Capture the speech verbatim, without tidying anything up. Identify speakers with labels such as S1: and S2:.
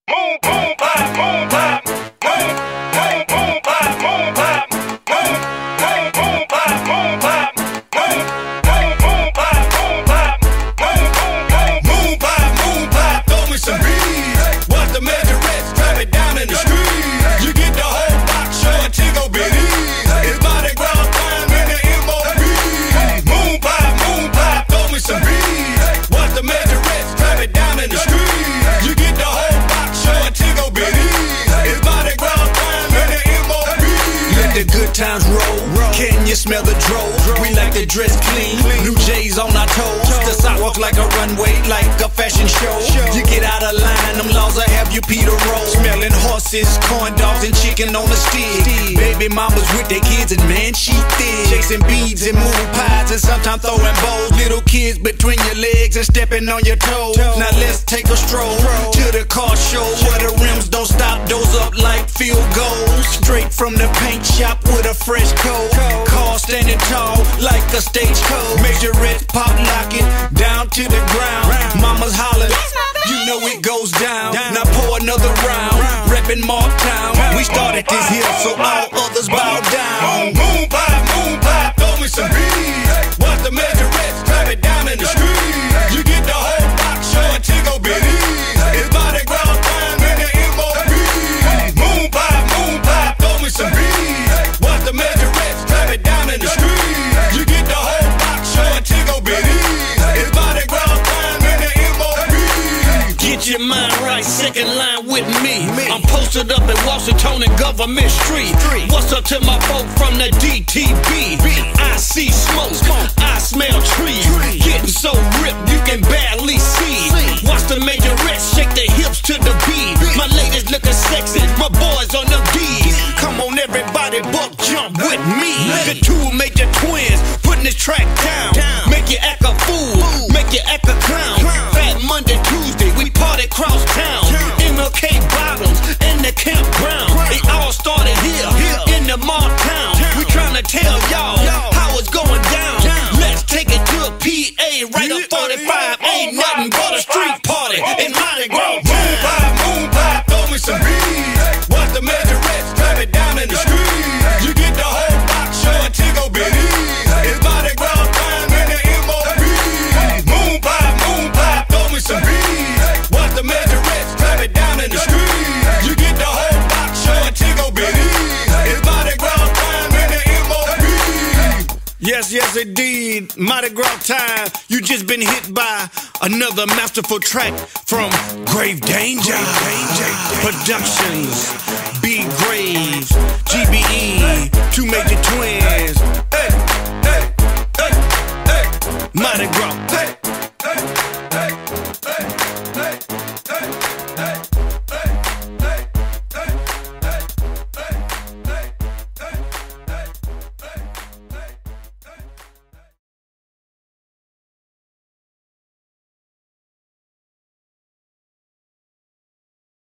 S1: Moon, moon, pop, moon, pop, moon, moon, moon, pop, moon, pop, moon, moon, moon, pop, moon, pop, moon, moon, moon, pop, moon, pop, moon, moon, moon, pop, moon, pop. Throw me some bees. Watch the measurettes, drop it down in the street. You get the whole box, show a tickle bitties. It's Mardi Gras time in the M O B. Moon pop, moon pop, throw me some bees. Watch the measurettes, drop it down in the street. You get the whole box, show a tickle bitties. It's Mardi Gras time in the M O B.
S2: Let the good times roll. Can you smell the dro? We like to dress clean. New J's on our toes. The sidewalks like a runway, like a fashion show. You get out of line, them laws will have you Peter roll. Smelling horses, corn dogs, and chicken on the stick. Baby mamas with their kids, and man, she thick. Chasing beads and moon pies, and sometimes throwing bowls. Little kids between your legs and stepping on your toes. Now let's take a stroll to the car show, where the rims don't stop, doors up like field goals. Straight from the paint shop with a fresh coat. Car standing tall like a stagecoach. Measurettes pop locking down to the ground. Mama's hollering, you know it goes down. Now pour another round, reppin' Marktown. We started this here, so all others bow down.
S1: Moon pop, moon pop, throw me some bees. Watch the measurettes, drop it down in the street. You get the whole box, show a tickle bitties. It's Mardi Gras time in the M O B. Moon pop, moon pop, throw me some bees. Watch the measurettes, drop it down in the street. You get the whole box, show a tickle bitties. It's Mardi Gras time in the M O B.
S2: Get your mind right, second line with me. I'm posted up at Washington and Government Street. What's up to my folk from the D T B? I see smoke, I smell trees. Getting so ripped you can barely see. Watch the majorettes shake their hips to the beat. My ladies looking sexy, my boys on the D's. Come on everybody, buck jump with me. The two major twins putting this track down. Make you act a fool, make you act a clown. Fat Monday, Tuesday, we party cross town. M L K bottles and the campground. They all started here in the Marktown. We tryna tell y'all how it's going down. Let's take it to a P A right up forty-five. Ain't nothing but a street party in Mardi Gras.
S1: Moon pop, moon pop, throw me some bees. Watch the measurettes, drop it down in the street. You get the whole box, show a tickle bitties. It's Mardi Gras time in the M O B. Moon pop, moon pop, throw me some bees. Watch the measurettes, drop it down in the street. You get the whole box, show a tickle bitties. It's Mardi Gras time in the M O B.
S2: Yes, yes indeed, Mardi Gras time. You just been hit by another masterful track from Grave Danger Productions, B Graves, G B E, two major twins.